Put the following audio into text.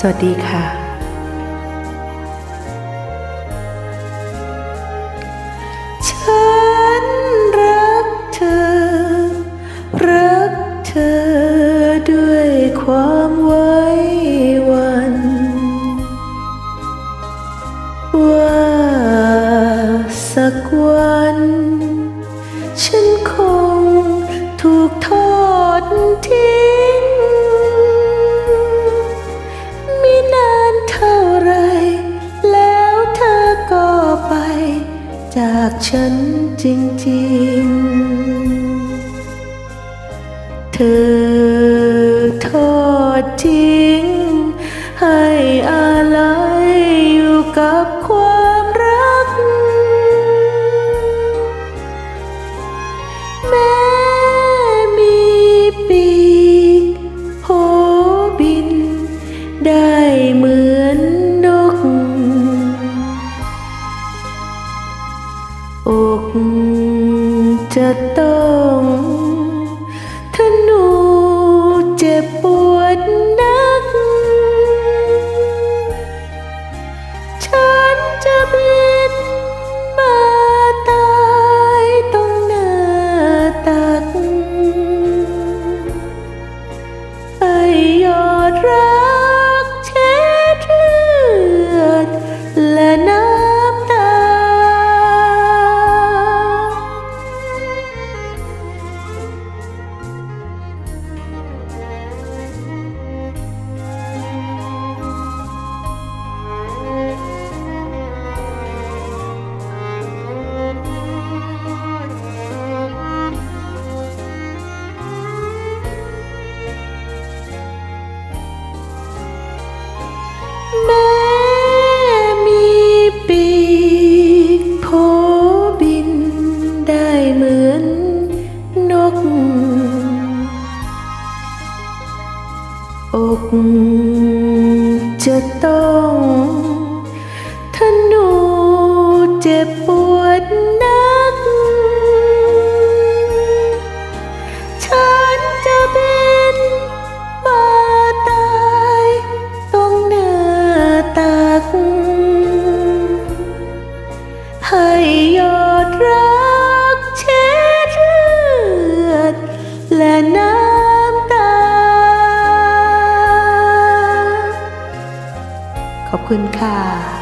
วัสดีค่ะฉันรักเธอรักเธอด้วยความไว้วันว่าสักวันฉันคงถูกทอดทิ้งไม่นานเท่าไรแล้วเธอก็ไปจากฉันจริงๆเธอทอดทิ้งให้อาลัยอยู่กับความรักแม้มีปีกโผบินได้เหมือนนกอกจะต้องทนุเจ็บปวดนักฉันจะบินมาตายตรงหน้าตักให้ยอดรักเช็ดเลือดและน้ำตาแม้มีปีกโผบินได้เหมือนนกอกจะต้องทนุเจ็บปวดนักฉันจะบินมาตายตรงหน้าตักให้ยอดรักเช็ดเลือดและน้ำตาขอบคุณค่ะ